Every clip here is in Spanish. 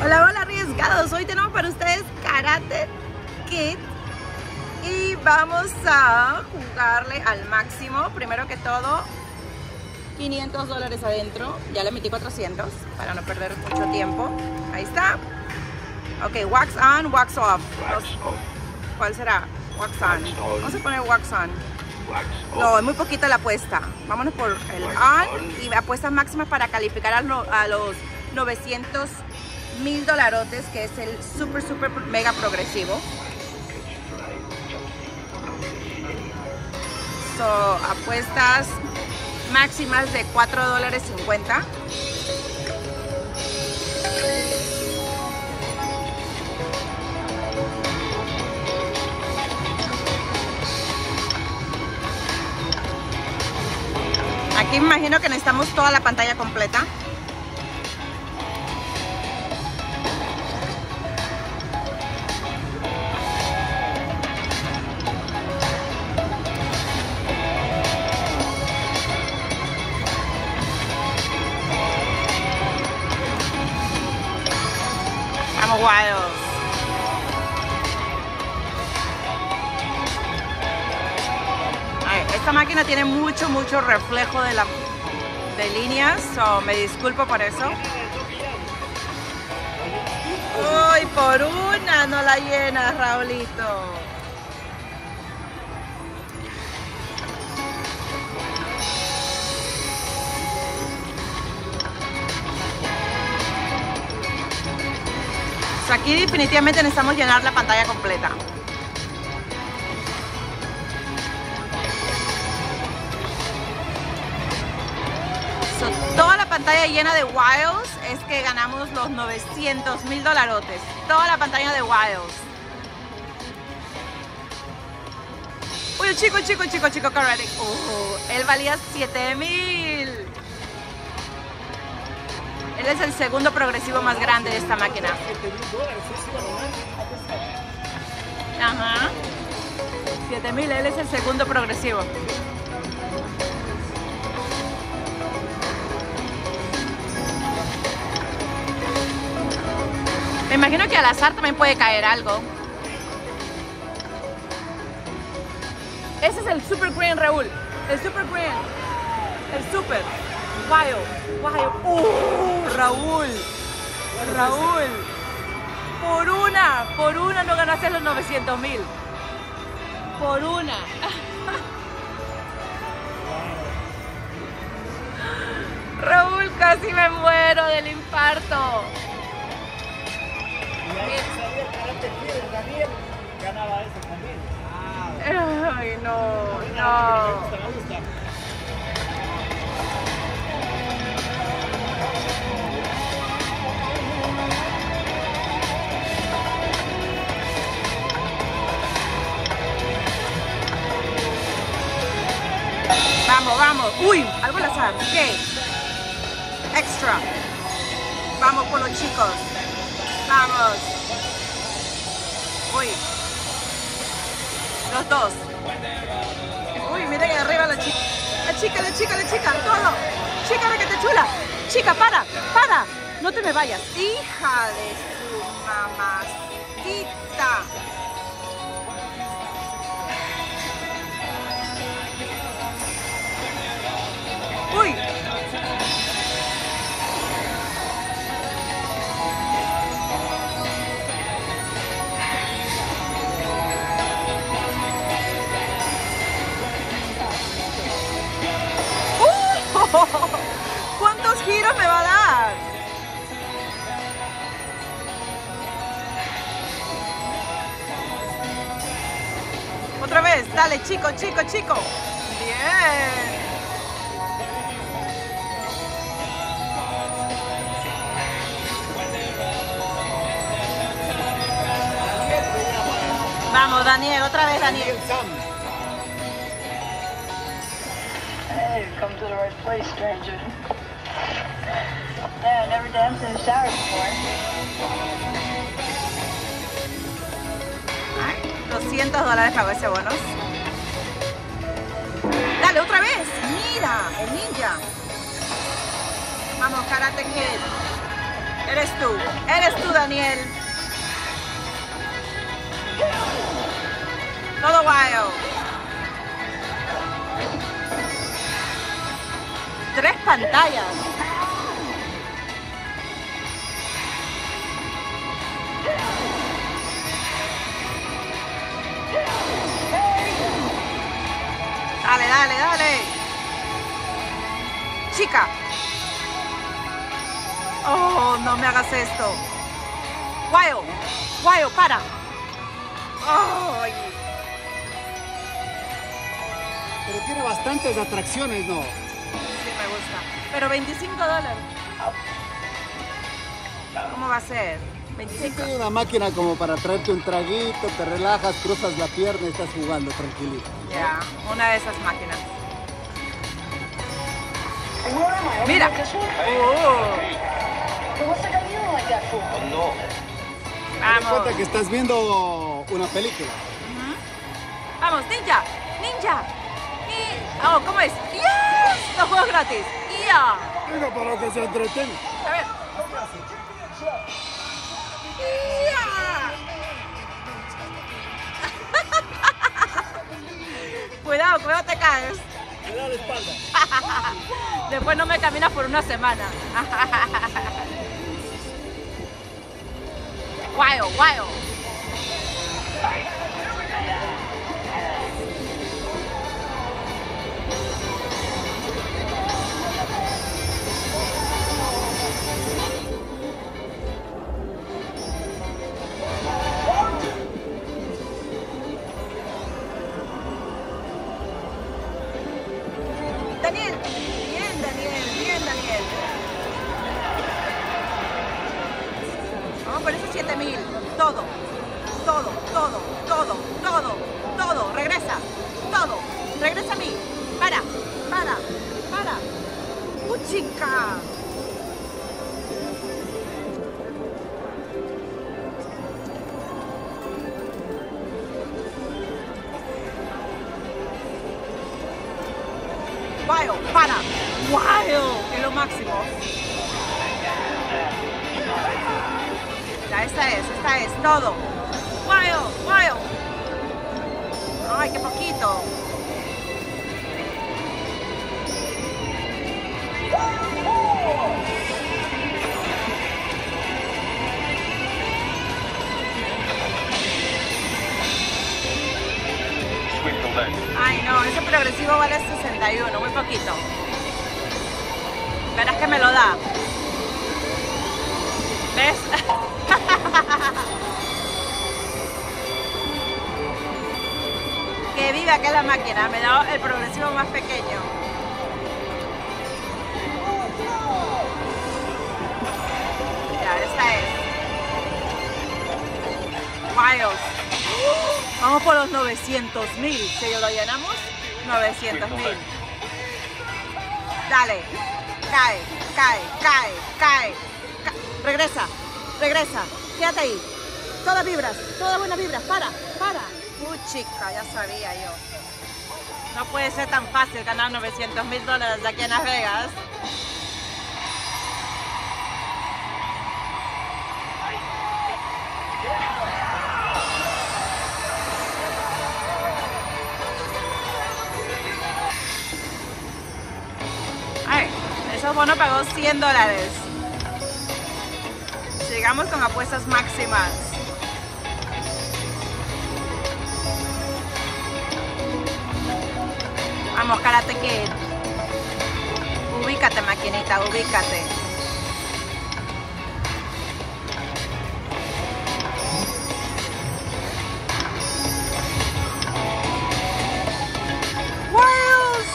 Hola, hola arriesgados, hoy tenemos para ustedes Karate Kid y vamos a jugarle al máximo. Primero que todo, $500 adentro, ya le metí 400 para no perder mucho tiempo. Ahí está. Ok, wax on, wax off. ¿Cuál será? Wax on. Vamos a poner wax on. No, es muy poquita la apuesta. Vámonos por el on y apuestas máximas para calificar a los $900,000, que es el super mega progresivo. So, apuestas máximas de $4.50. Aquí me imagino que necesitamos toda la pantalla completa. Vamos, Wilds. Esta máquina tiene mucho reflejo de líneas, so me disculpo por eso. Uy, por una no la llena, Raulito. So, aquí definitivamente necesitamos llenar la pantalla completa. Toda la pantalla llena de Wilds es que ganamos los $900,000. Toda la pantalla de Wilds. Uy, chico, Karate. Él valía $7,000. Él es el segundo progresivo más grande de esta máquina. Ajá. $7,000, él es el segundo progresivo. Me imagino que al azar también puede caer algo. Ese es el Super Green, Raúl. El Super Green. El Super. Wild. Raúl. Por una no ganaste los $900,000. Por una. Raúl, casi me muero del infarto. Daniel ganaba eso también. Ay, no. Me gusta. Vamos. Uy, algo al azar. ¿Qué? Extra. Vamos por los chicos. Vamos. Uy. Los dos. Uy, miren ahí arriba la chica. La chica. Todo. Chica, que te chula. Chica, para. No te me vayas. Hija de su mamacita. Uy. ¿Cuántos giros me va a dar? Otra vez, dale, chico. Bien. Vamos, Daniel, otra vez, Daniel. Hey, you've come to the right place, stranger. Yeah, I never danced in a shower before. Ay, $200 pagó ese bonus. Dale, otra vez. Mira, el ninja. Vamos, Karate Kid. Eres tú, Daniel. Todo guayo. 3 pantallas. Dale, dale, dale. Chica. Oh, no me hagas esto. Guayo, guayo, para. Ay. Pero tiene bastantes atracciones, ¿no? Sí, me gusta. Pero $25. ¿Cómo va a ser? 25. Hay una máquina como para traerte un traguito, te relajas, cruzas la pierna y estás jugando tranquilito. Ya, una de esas máquinas. Where am I? Mira. This one? Oh, What's the guy yelling like that for? Ten vamos. cuenta que estás viendo una película. Vamos, ninja. Ninja. Oh, ¿cómo es? Yes. Los juegos gratis. Ya. Venga, para que se entretenga. A ver. Ya. Cuidado, cuidado, te caes. Me da la espalda. Después no me caminas por una semana. Guayo, guayo. Daniel, bien Daniel, bien Daniel. Vamos por esos 7,000. Todo, todo, todo, todo, todo, todo. Regresa, todo. Regresa a mí. Para. Chica. Guayo, para. Guayo, es lo máximo. Ya, esta es, todo. Guayo, guayo. Ay, qué poquito. Ay, no, ese progresivo vale 61, muy poquito. Verás que me lo da. ¿Ves? Que viva que la máquina, me da el progresivo más pequeño. Ya, esta es. Guayos. Vamos por los 900,000. Si lo llenamos, 900,000. Dale. Cae. Regresa. Quédate ahí. Todas vibras, todas buenas vibras. Para. Chica, ya sabía yo. No puede ser tan fácil ganar $900,000 aquí en Las Vegas. Ay, esos bonos pagó $100. Sigamos con apuestas máximas. Vamos, Karate Kid. Ubícate, maquinita, ubícate. ¡Wheels!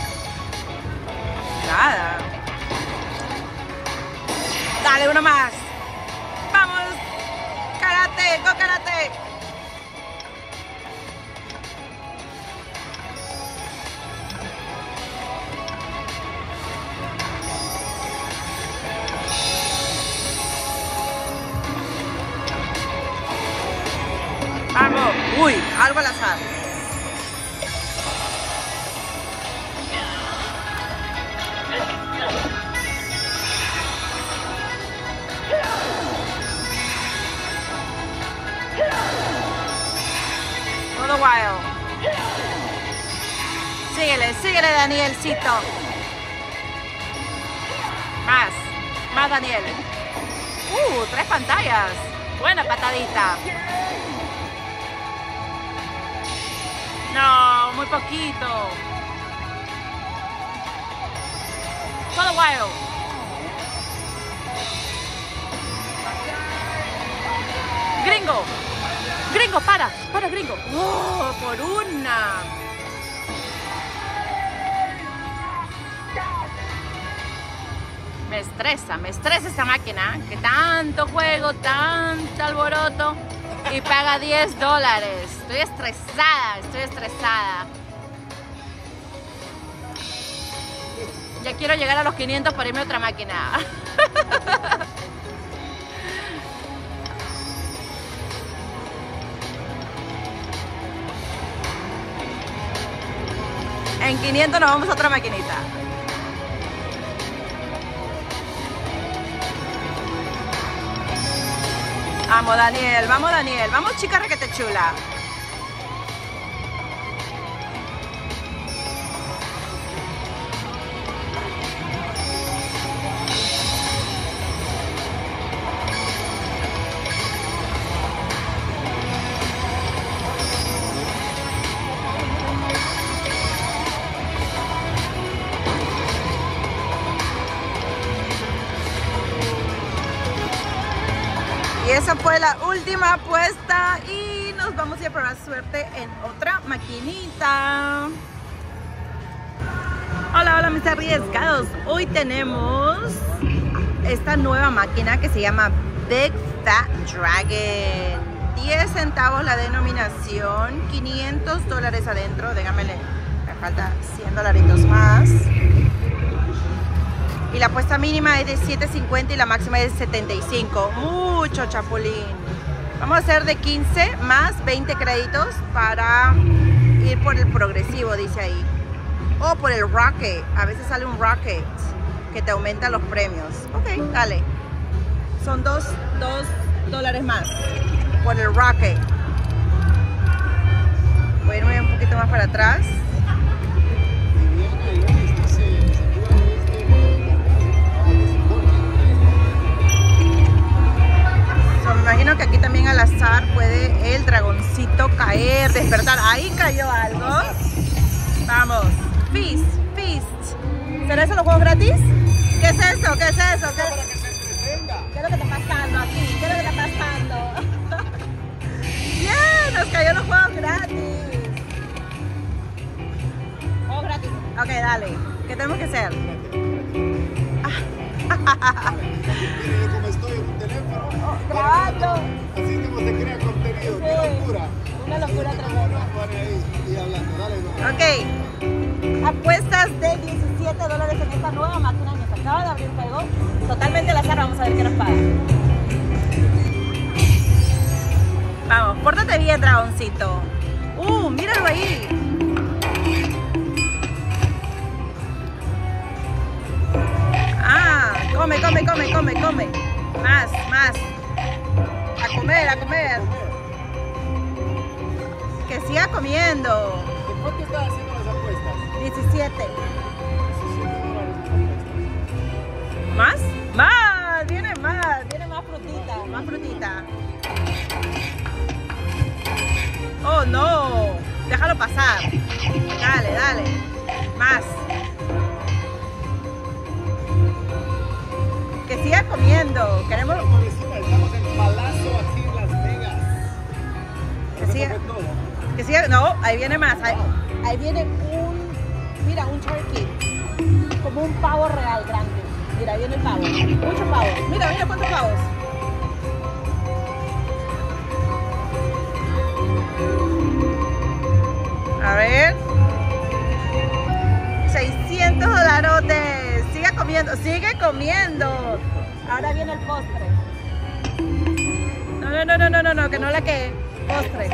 Nada. Dale, uno más. Vamos. Karate, go karate. Vamos. Uy, algo al azar. Todo wild. Síguele, síguele, Danielcito. Más Daniel. 3 pantallas. Buena patadita. No, muy poquito. Todo wild. Gringo. Gringo, para, gringo. Oh, por una. Me estresa esta máquina, que tanto juego, tanto alboroto y paga $10. Estoy estresada. Ya quiero llegar a los 500 para irme a otra máquina. En 500 nos vamos a otra maquinita. Vamos Daniel, vamos chica requete chula. Y esa fue la última apuesta y nos vamos a ir a probar suerte en otra maquinita. Hola mis arriesgados. Hoy tenemos esta nueva máquina que se llama Big Fat Dragon. 10 centavos la denominación, $500 adentro. Déjame, me falta $100 más. Y la apuesta mínima es de $7.50 y la máxima es de $75. Mucho chapulín. Vamos a hacer de 15 más 20 créditos para ir por el progresivo, dice ahí. O por el Rocket. A veces sale un Rocket que te aumenta los premios. Ok, dale. Son $2 más por el Rocket. Voy a irme un poquito más para atrás. Me imagino que aquí también al azar puede el dragoncito caer, despertar. Ahí cayó algo. Vamos. Feast. ¿Será eso los juegos gratis? ¿Qué es eso? ¿Qué es eso? ¿Qué es lo que está pasando aquí? ¿Qué es lo que está pasando? ¡Bien! Nos cayó los juegos gratis. Juegos gratis. Ok, dale. ¿Qué tenemos que hacer? Como estoy en un teléfono, grabando. Así como se crea contenido, Sí. qué locura. Una locura tremenda. Y hablando, dale. Ok, apuestas de $17 en esta nueva máquina que se acaba de abrir el juego. Totalmente al azar, vamos a ver qué nos paga. Vamos, pórtate bien, dragoncito. Míralo ahí. Come. Más. A comer. Que siga comiendo. ¿Cuánto estás haciendo las apuestas? 17. $17 ¿Más? Viene más frutita. Oh no, déjalo pasar. Dale. Más. Que siga comiendo. Queremos. Por encima, estamos en Palazzo aquí en Las Vegas. Que siga. No, ahí viene más. Ahí viene un turkey. Como un pavo real grande. Mira, ahí viene el pavo. Muchos pavos. Mira cuántos pavos. A ver. $600. Sigue comiendo. Ahora viene el postre. No, que no le quede. Postre.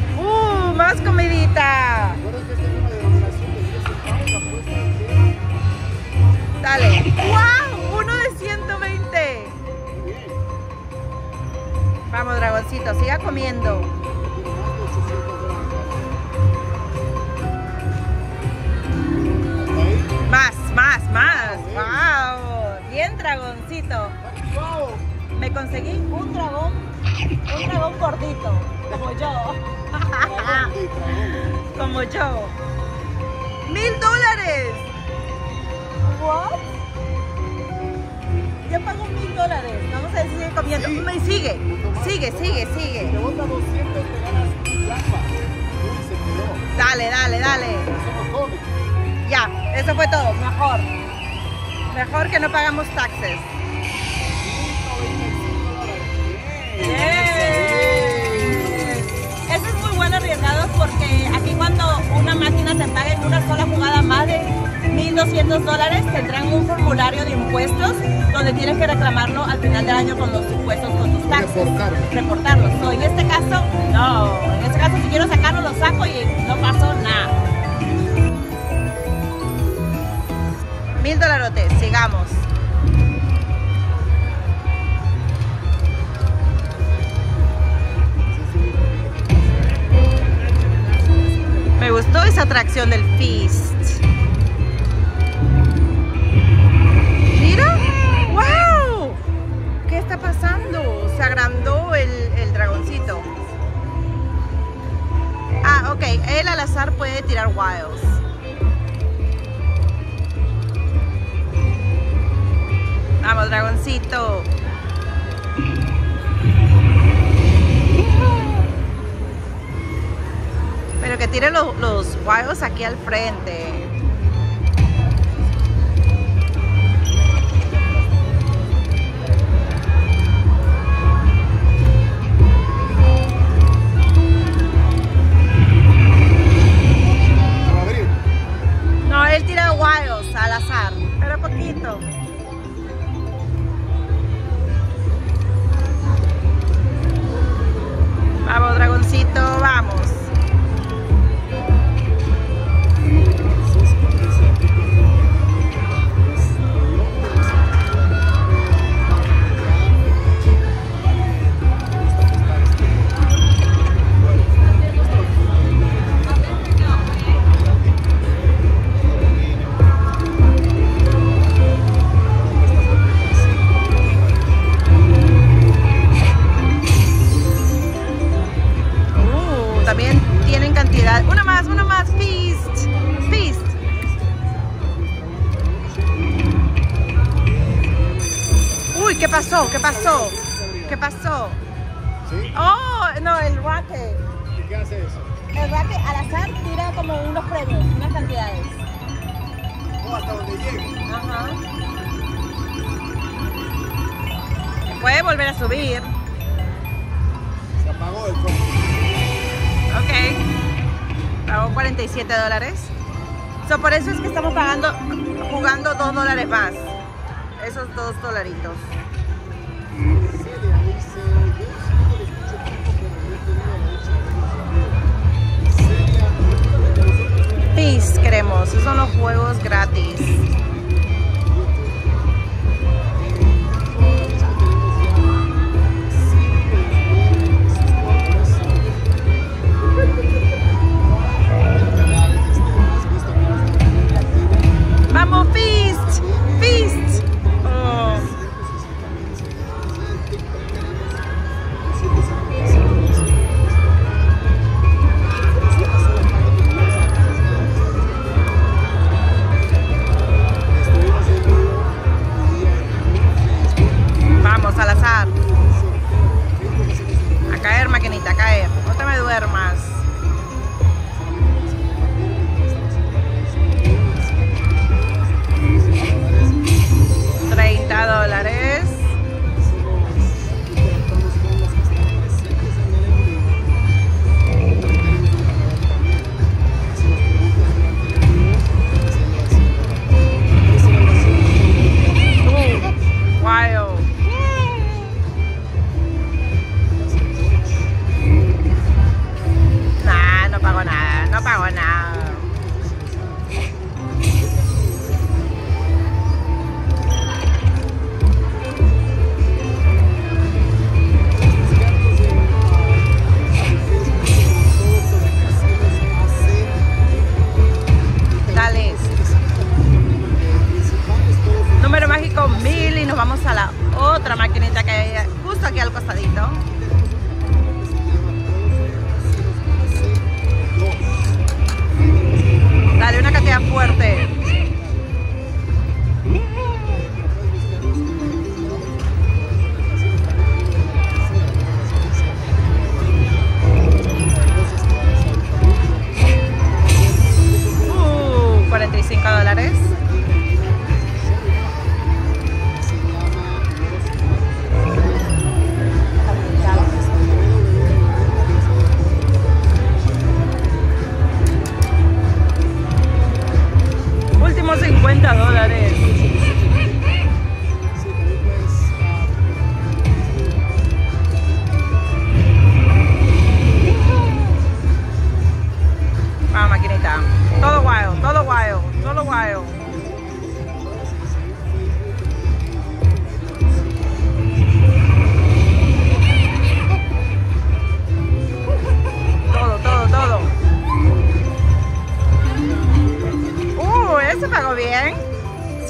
Más comidita. comiendo. Más. Wow. Bien, dragoncito. Me conseguí un dragón gordito, como yo. Como yo. $1000. What? Ya pago $1000. Vamos a ver si sigue comiendo. Sí. Me sigue. Te bota 200, te ganas un trampa. Uy, se quedó. Dale. Eso no come. Ya, eso fue todo. Mejor que no pagamos taxes. Eso es muy bueno arriesgado porque aquí cuando una máquina te paga en una sola jugada más de $1200, tendrán un formulario de impuestos donde tienes que reclamarlo al final del año con los impuestos, con tus taxes. Reportarlos. So, en este caso, no. En este caso, si quiero sacarlo, lo saco y no pasó nada. $1000, sigamos. Me gustó esa atracción del Feast. Mira, wow. ¿Qué está pasando? Se agrandó el dragoncito. Ah, ok. Él al azar puede tirar wilds. Vamos, dragoncito. Pero que tire los wilds aquí al frente. No, él tira wilds al azar, pero poquito. Vamos, dragoncito, vamos. También tienen cantidad. Una más, Feast. Feast. Uy, ¿qué pasó? ¿Sí? Oh, no, el racket. ¿Y qué hace eso? El racket al azar tira como unos premios, unas cantidades. Oh, hasta donde llegue. Ajá. Puede volver a subir. Se apagó el coche. Ok. Pagó $47. So, por eso es que estamos jugando $2 más. Esos $2 dolaritos. Celia dice, yo siempre le escucho poco, pero no he tenido la dicha de Celia, Feast queremos. Esos son los juegos gratis. ¡Vamos, Feast! ¡Feast! Oh.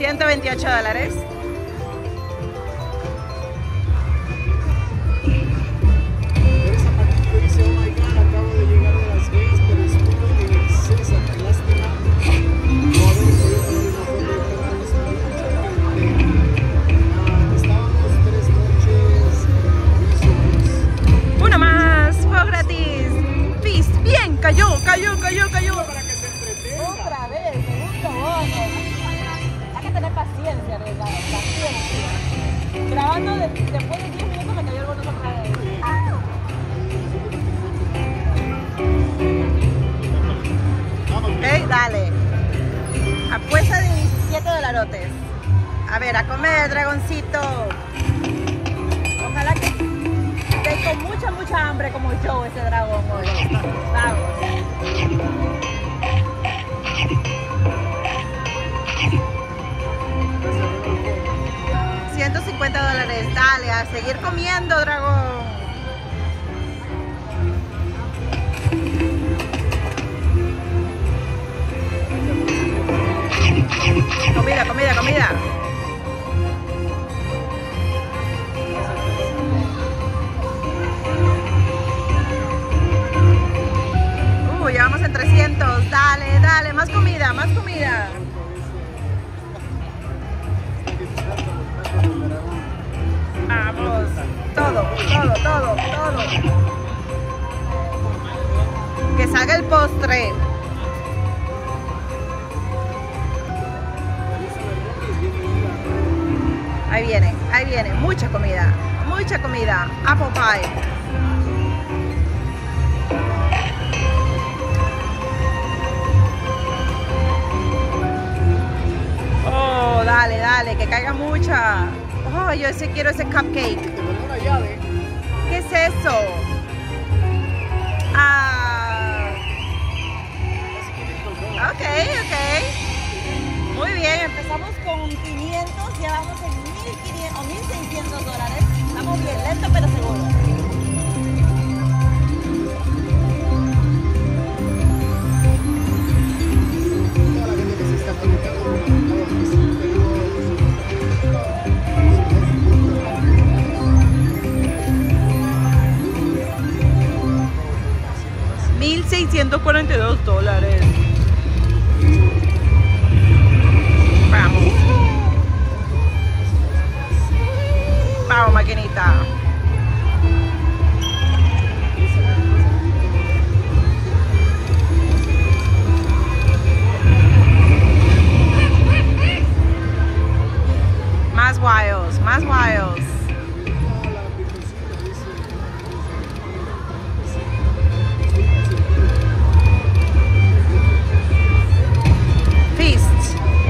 $128. Esa Paquito dice, oh my God, acabo de llegar de Las Vegas, pero estuve en el César, qué lástima no haber podido tomar una foto de toda la experiencia. Estábamos 3 noches, Uno más, juego gratis. Feast, bien, cayó. para que se entretenga. Otra vez, segundo bono. Hay que tener paciencia, arriesgado, paciencia. Grabando después de 10 minutos me cayó el bono otra vez. Ok, dale. Apuesta de $17. A ver, a comer, dragoncito. Ojalá que esté con mucha hambre como yo ese dragón hoy. Vamos. $150. Dale, a seguir comiendo, dragón. Comida. Ya vamos en 300. Dale, más comida. Vamos, todo. Que salga el postre. Ahí viene, mucha comida. Apple pie. Oh, dale, que caiga mucha. Oh, yo quiero ese cupcake. Te mandó una llave. ¿Qué es eso? Ok. Muy bien, empezamos con 500, ya vamos en 1.500 o $1.600. Vamos bien, lento pero seguro. Toda la gente que se está conectando, $1.642. Vamos, maquinita. Más wiles. Feast.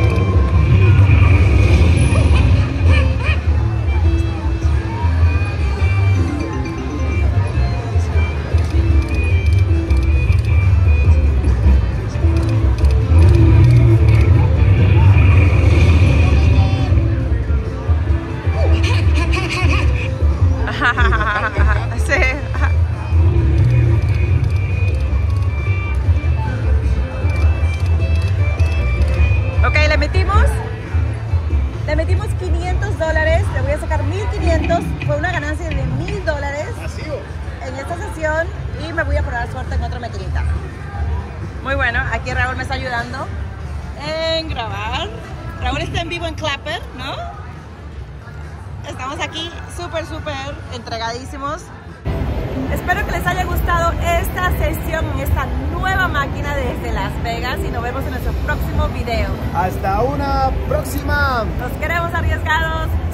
Sí. Ok, le metimos $500, le voy a sacar 1.500, fue una ganancia de $1.000 en esta sesión y me voy a probar suerte en otra maquinita. Muy bueno, aquí Raúl me está ayudando en grabar. Raúl está en vivo en Clapper, ¿no? Estamos aquí súper entregadísimos. Espero que les haya gustado esta sesión en esta nueva máquina desde Las Vegas y nos vemos en nuestro próximo video. Hasta una próxima. Los queremos, arriesgados.